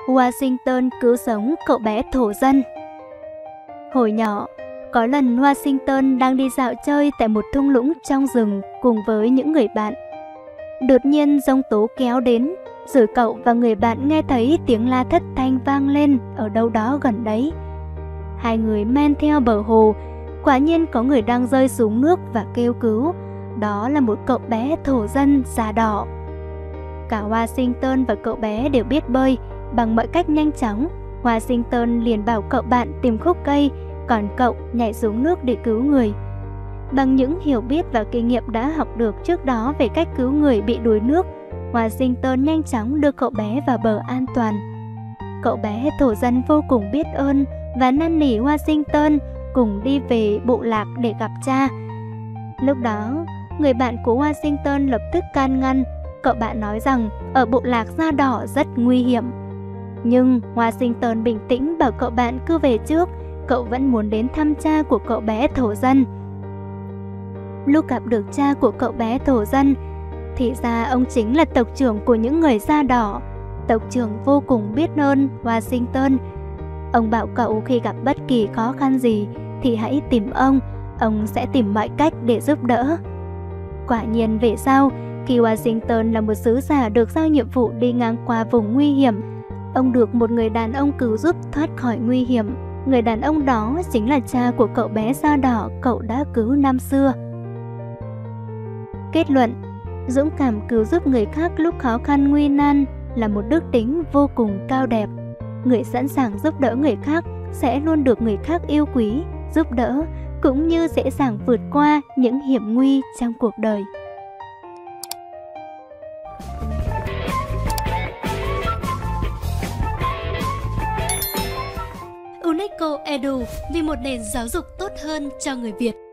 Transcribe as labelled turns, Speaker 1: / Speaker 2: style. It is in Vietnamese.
Speaker 1: Washington cứu sống cậu bé thổ dân. Hồi nhỏ, có lần Washington đang đi dạo chơi tại một thung lũng trong rừng cùng với những người bạn. Đột nhiên giông tố kéo đến, rồi cậu và người bạn nghe thấy tiếng la thất thanh vang lên ở đâu đó gần đấy. Hai người men theo bờ hồ, quả nhiên có người đang rơi xuống nước và kêu cứu. Đó là một cậu bé thổ dân da đỏ. Cả Washington và cậu bé đều biết bơi. Bằng mọi cách nhanh chóng, Washington liền bảo cậu bạn tìm khúc cây, còn cậu nhảy xuống nước để cứu người. Bằng những hiểu biết và kinh nghiệm đã học được trước đó về cách cứu người bị đuối nước, Washington nhanh chóng đưa cậu bé vào bờ an toàn. Cậu bé thổ dân vô cùng biết ơn và năn nỉ Washington cùng đi về bộ lạc để gặp cha. Lúc đó, người bạn của Washington lập tức can ngăn. Cậu bạn nói rằng ở bộ lạc da đỏ rất nguy hiểm. Nhưng Washington bình tĩnh bảo cậu bạn cứ về trước, cậu vẫn muốn đến thăm cha của cậu bé thổ dân. Lúc gặp được cha của cậu bé thổ dân, thì ra ông chính là tộc trưởng của những người da đỏ. Tộc trưởng vô cùng biết ơn Washington. Ông bảo cậu khi gặp bất kỳ khó khăn gì thì hãy tìm ông sẽ tìm mọi cách để giúp đỡ. Quả nhiên về sau, khi Washington là một sứ giả được giao nhiệm vụ đi ngang qua vùng nguy hiểm, ông được một người đàn ông cứu giúp thoát khỏi nguy hiểm. Người đàn ông đó chính là cha của cậu bé da đỏ cậu đã cứu năm xưa. Kết luận, dũng cảm cứu giúp người khác lúc khó khăn nguy nan là một đức tính vô cùng cao đẹp. Người sẵn sàng giúp đỡ người khác sẽ luôn được người khác yêu quý, giúp đỡ, cũng như dễ dàng vượt qua những hiểm nguy trong cuộc đời.
Speaker 2: UNESCO Edu, vì một nền giáo dục tốt hơn cho người Việt.